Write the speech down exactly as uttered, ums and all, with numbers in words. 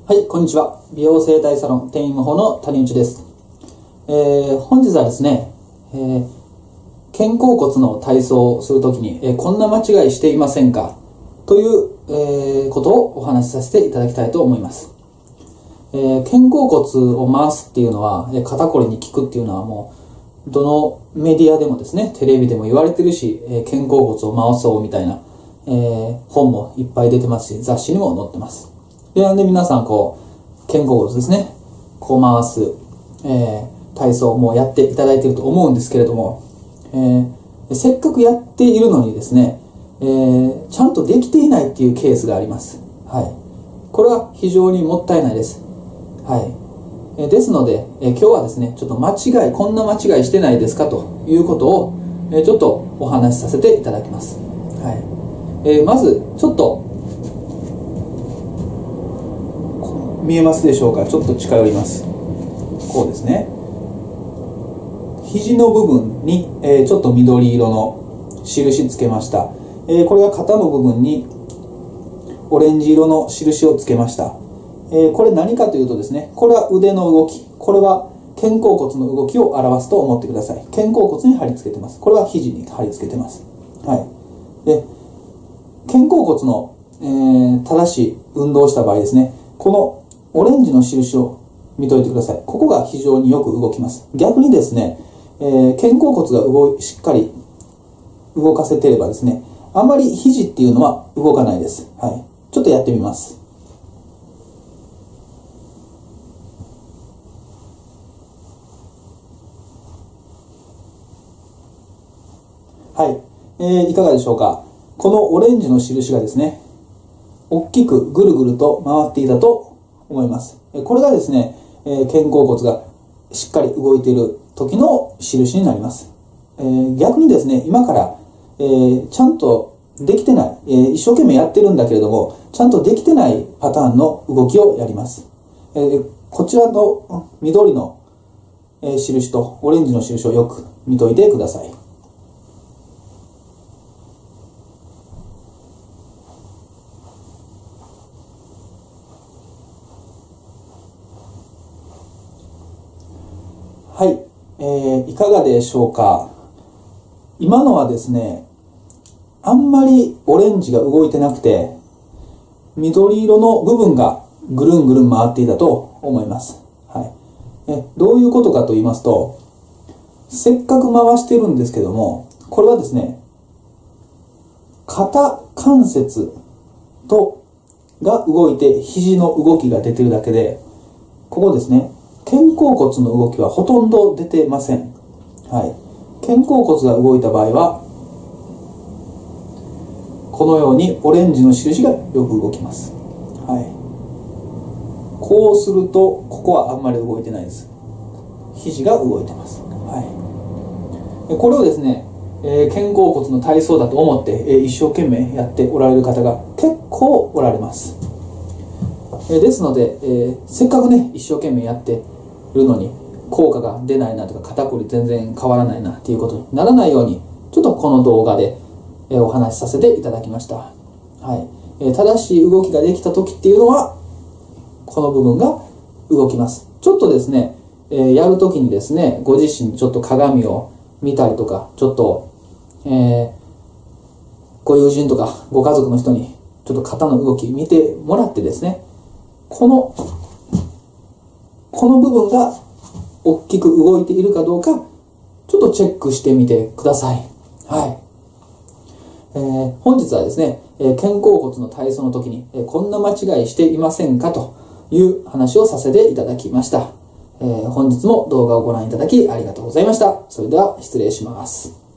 はい、こんにちは。美容整体サロン店員無法の谷内です。えー、本日はですね、えー、肩甲骨の体操をするときに、えー、こんな間違いしていませんかという、えー、ことをお話しさせていただきたいと思います。えー、肩甲骨を回すっていうのは、えー、肩こりに効くっていうのはもうどのメディアでもですね、テレビでも言われてるし、えー、肩甲骨を回そうみたいな、えー、本もいっぱい出てますし、雑誌にも載ってます。で、なんで皆さんこう肩甲骨ですね、こう回す、えー、体操もやっていただいていると思うんですけれども、えー、せっかくやっているのにですね、えー、ちゃんとできていないっていうケースがあります。はい。これは非常にもったいないです。はい。えー、ですので、えー、今日はですね、ちょっと間違い、こんな間違いしてないですかということを、えー、ちょっとお話しさせていただきます。はい。えー、まず、ちょっと、見えますでしょうか。ちょっと近寄ります。こうですね。肘の部分に、えー、ちょっと緑色の印つけました。えー、これは肩の部分にオレンジ色の印をつけました。えー、これ何かというとですね、これは腕の動き、これは肩甲骨の動きを表すと思ってください。肩甲骨に貼り付けてます。これは肘に貼り付けてます。はい。で、肩甲骨の、えー、正しい運動をした場合ですね、このオレンジの印を見といてください。ここが非常によく動きます。逆にですね、えー、肩甲骨が動いしっかり動かせてればですね、あまり肘っていうのは動かないです。はい。ちょっとやってみます。はい。えー、いかがでしょうか。このオレンジの印がですね、大きくぐるぐると回っていたと思います。これがですね、肩甲骨がしっかり動いている時の印になります。逆にですね、今からちゃんとできてない、一生懸命やってるんだけれども、ちゃんとできてないパターンの動きをやります。こちらの緑の印とオレンジの印をよく見といてください。はい、えー、いかがでしょうか。今のはですね、あんまりオレンジが動いてなくて、緑色の部分がぐるんぐるん回っていたと思います。はい。え、どういうことかと言いますと、せっかく回してるんですけども、これはですね、肩関節とが動いて肘の動きが出てるだけで、ここですね、肩甲骨の動きはほとんど出てません。はい。肩甲骨が動いた場合は、このようにオレンジの印がよく動きます。はい。こうすると、ここはあんまり動いてないです。肘が動いてます。はい。これをですね、えー、肩甲骨の体操だと思って、えー、一生懸命やっておられる方が結構おられます。えー、ですので、えー、せっかくね、一生懸命やってるのに効果が出ないなとか、肩こり全然変わらないなっていうことにならないように、ちょっとこの動画でお話しさせていただきました。はい。正しい動きができた時っていうのは、この部分が動きます。ちょっとですね、やる時にですね、ご自身ちょっと鏡を見たりとか、ちょっと、えー、ご友人とかご家族の人にちょっと肩の動き見てもらってですね、この、この部分が大きく動いているかどうか、ちょっとチェックしてみてください。はい。えー、本日はですね、えー、肩甲骨の体操の時に、えー、こんな間違いしていませんかという話をさせていただきました。えー、本日も動画をご覧いただきありがとうございました。それでは失礼します。